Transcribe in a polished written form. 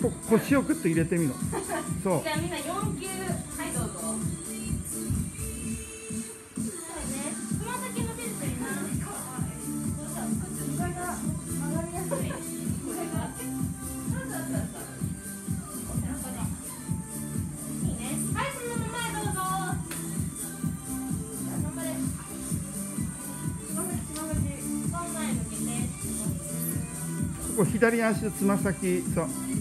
腰をグッと入れてみろ。そう。 じゃあみんな4球、はいどうぞ。そうね、つま先の手ですよな。意外が曲がりやすい。これが。いいね。はい、そのまま前どうぞ。頑張れ。つま前向けて。 ここ左足のつま先、そう。